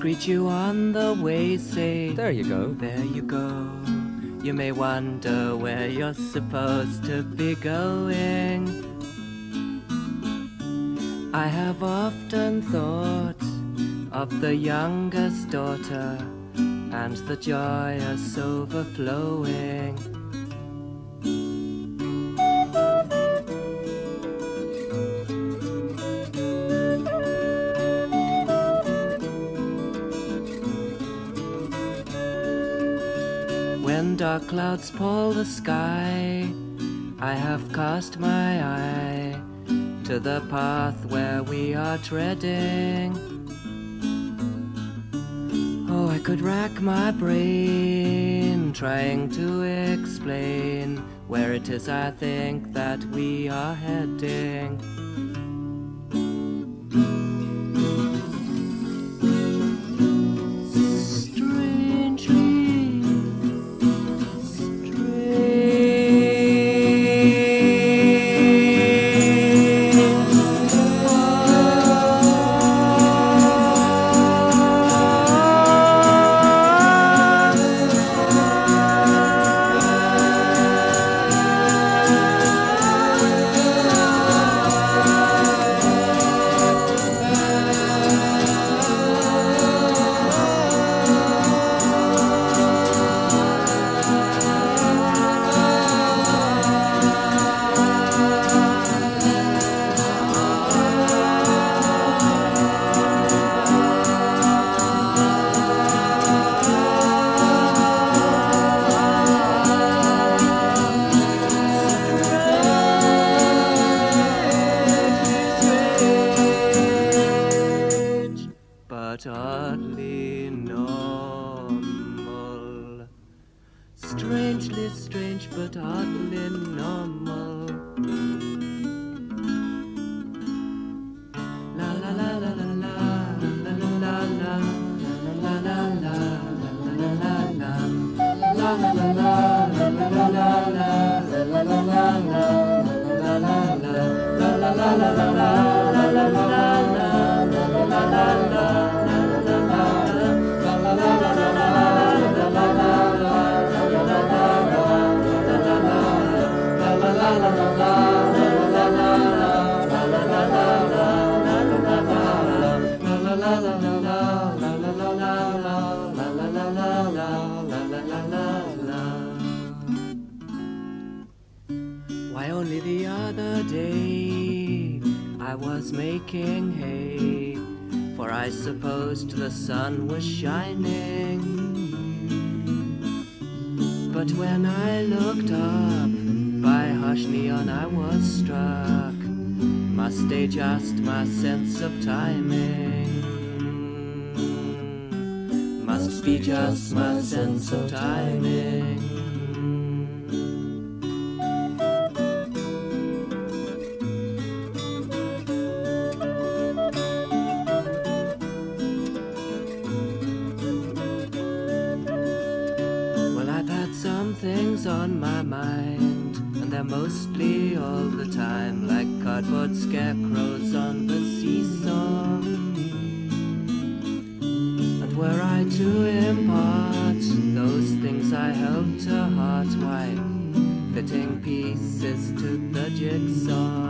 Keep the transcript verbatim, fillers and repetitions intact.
greet you on the way, say, there you go. There you go. You may wonder where you're supposed to be going. I have often thought of the youngest daughter and the joyous overflowing. When dark clouds pall the sky, I have cast my eye to the path where we are treading. Oh, I could rack my brain trying to explain where it is I think that we are heading. But oddly normal. Strangely strange, but oddly normal. La la la la la la la la la la la la la la la la la la la la Why, only the other day I was making hay, for I supposed the sun was shining. But when I looked up by hush neon, I was struck. Must adjust my sense of timing. Must be just my sense of timing. Some things on my mind, and they're mostly all the time like cardboard scarecrows on the seesaw. And were I to impart those things I held to heart, why, fitting pieces to the jigsaw.